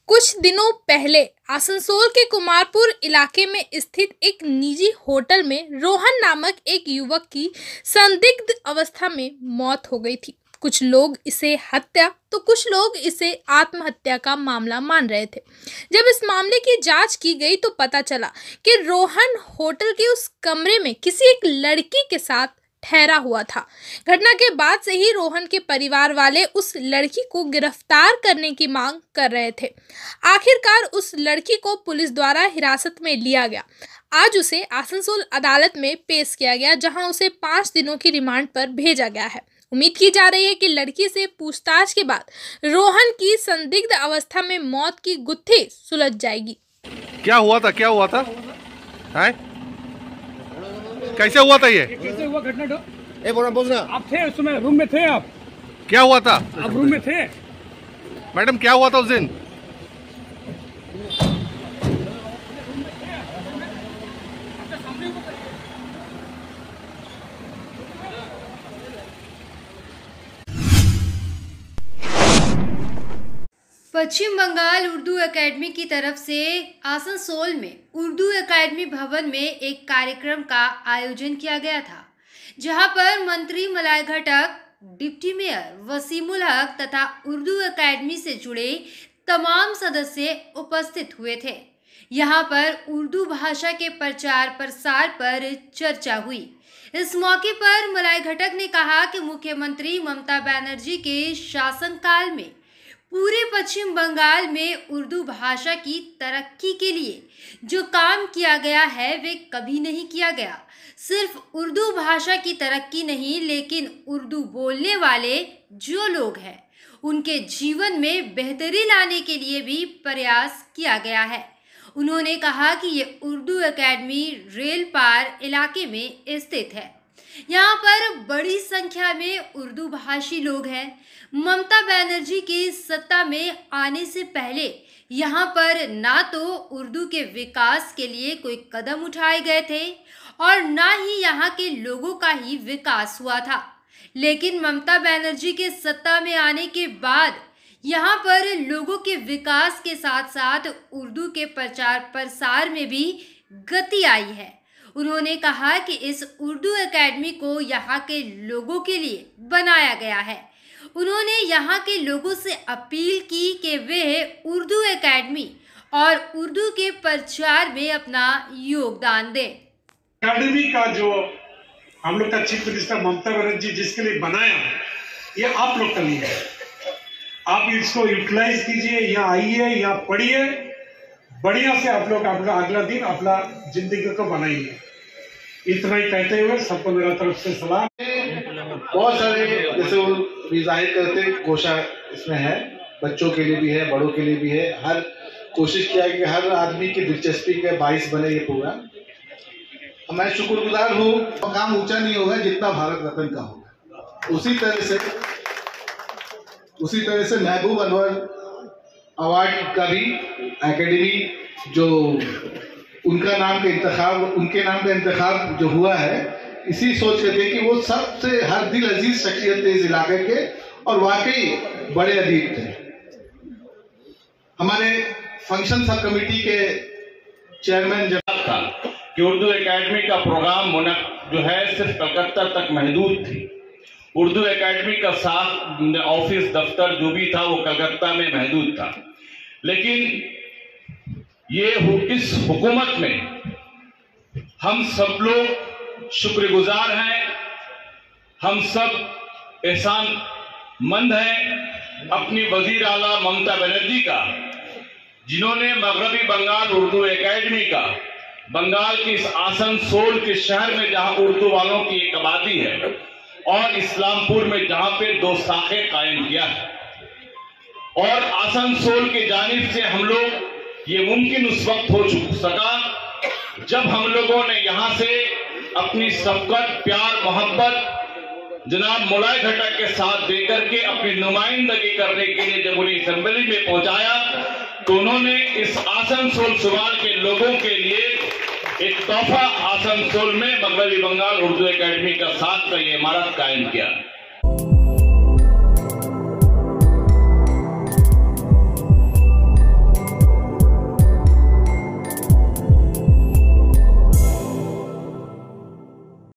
कुछ दिनों पहले आसनसोल के कुमारपुर इलाके में स्थित एक निजी होटल में रोहन नामक एक युवक की संदिग्ध अवस्था में मौत हो गई थी। कुछ लोग इसे हत्या तो कुछ लोग इसे आत्महत्या का मामला मान रहे थे। जब इस मामले की जांच की गई तो पता चला कि रोहन होटल के उस कमरे में किसी एक लड़की के साथ ठहरा हुआ था। घटना के बाद से ही रोहन के परिवार वाले उस लड़की को गिरफ्तार करने की मांग कर रहे थे। आखिरकार उस लड़की को पुलिस द्वारा हिरासत में लिया गया। आज उसे आसनसोल अदालत में पेश किया गया, जहां उसे 5 दिनों की रिमांड पर भेजा गया है। उम्मीद की जा रही है कि लड़की से पूछताछ के बाद रोहन की संदिग्ध अवस्था में मौत की गुत्थी सुलझ जाएगी। क्या हुआ था है? कैसे हुआ था ये? कैसे हुआ घटना? बोलना। आप थे उस समय, रूम में थे आप? क्या हुआ था? आप रूम में थे? मैडम क्या हुआ था उस दिन? पश्चिम बंगाल उर्दू एकेडमी की तरफ से आसनसोल में उर्दू एकेडमी भवन में एक कार्यक्रम का आयोजन किया गया था, जहां पर मंत्री मलाय घटक, डिप्टी मेयर वसीमुल हक तथा उर्दू एकेडमी से जुड़े तमाम सदस्य उपस्थित हुए थे। यहां पर उर्दू भाषा के प्रचार प्रसार पर चर्चा हुई। इस मौके पर मलाय घटक ने कहा कि मुख्यमंत्री ममता बनर्जी के शासनकाल में पूरे पश्चिम बंगाल में उर्दू भाषा की तरक्की के लिए जो काम किया गया है वे कभी नहीं किया गया। सिर्फ उर्दू भाषा की तरक्की नहीं, लेकिन उर्दू बोलने वाले जो लोग हैं उनके जीवन में बेहतरी लाने के लिए भी प्रयास किया गया है। उन्होंने कहा कि ये उर्दू एकेडमी रेल पार इलाके में स्थित है। यहाँ पर बड़ी संख्या में उर्दू भाषी लोग हैं। ममता बनर्जी के सत्ता में आने से पहले यहाँ पर ना तो उर्दू के विकास के लिए कोई कदम उठाए गए थे और ना ही यहाँ के लोगों का ही विकास हुआ था। लेकिन ममता बनर्जी के सत्ता में आने के बाद यहाँ पर लोगों के विकास के साथ साथ उर्दू के प्रचार प्रसार में भी गति आई है। उन्होंने कहा कि इस उर्दू एकेडमी को यहाँ के लोगों के लिए बनाया गया है। उन्होंने यहाँ के लोगों से अपील की कि वे उर्दू एकेडमी और उर्दू के प्रचार में अपना योगदान दें। एकेडमी का जो हम लोग का चीफ मिनिस्टर ममता बनर्जी जिसके लिए बनाया, ये आप लोग का लिए है। आप इसको यूटिलाइज कीजिए, यहाँ आइए, यहाँ पढ़िए, बढ़िया से आप लोग अपना अगला दिन अपना जिंदगी को बनाइए। इतना ही कहते हुए सबको मेरा तरफ से सलाम। बहुत सारे जैसे वो भी जाहिर करते कोशा इसमें है, बच्चों के लिए भी है, बड़ों के लिए भी है। हर कोशिश किया कि हर आदमी की दिलचस्पी के बाइस बने ये प्रोग्राम। मैं शुक्रगुजार हूँ। काम ऊंचा नहीं होगा जितना भारत रत्न का होगा। उसी तरह से महबूब अनवर अवार्ड का भी एकेडमी जो उनके नाम का इंतखाब जो हुआ है, इसी सोच के थे कि वो सबसे हर दिल अजीज शख्सियत थे इस इलाके के और वाकई बड़े अदीब थे। हमारे फंक्शन सब कमेटी के चेयरमैन जनाब था कि उर्दू एकेडमी का प्रोग्राम जो है सिर्फ कलकत्ता तक महदूद थी। उर्दू एकेडमी का साथ ऑफिस दफ्तर जो भी था वो कलकत्ता में महदूद था। लेकिन ये इस हुकूमत में हम सब लोग शुक्रगुजार हैं, हम सब एहसानमंद हैं अपनी वजीर आला ममता बनर्जी का, जिन्होंने मगरबी बंगाल उर्दू एकेडमी का बंगाल के इस आसनसोल के शहर में जहां उर्दू वालों की एक आबादी है और इस्लामपुर में जहां पे 2 शाखें कायम किया है। और आसनसोल के जानिब से हम लोग ये मुमकिन उस वक्त हो सका जब हम लोगों ने यहाँ से अपनी शफकत, प्यार, मोहब्बत जनाब मलाय घटक के साथ देकर के अपनी नुमाइंदगी करने के लिए जब उन्हें असेंबली में पहुंचाया तो उन्होंने इस आसनसोल सुमार के लोगों के लिए एक तोहफा आसनसोल में मगरबी बंगाल उर्दू एकेडमी का साथ का ये इमारत कायम किया।